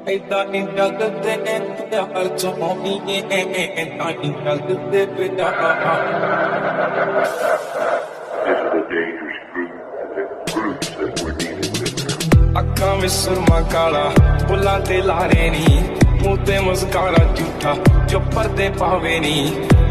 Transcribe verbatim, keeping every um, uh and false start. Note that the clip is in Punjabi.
ਏਦਾਂ ਨੀ ਜਗਦੇ ਪਿਆਰ ਚੋਣੀਏ ਏਦਾਂ ਨੀ ਜਗਦੇ ਪਿਆਰ ਅੱਖਾਂ ਵਿੱਚ ਸੁਰਮਾ ਕਾਲਾ ਬੁੱਲਾਂ ਤੇ ਲਾਰੇ ਨੀ ਮੂੰਹ ਤੇ ਮੁਸਕਾਰਾ ਝੂਠਾ ਜੋ ਪਰਦੇ ਪਾਵੇ ਨੀ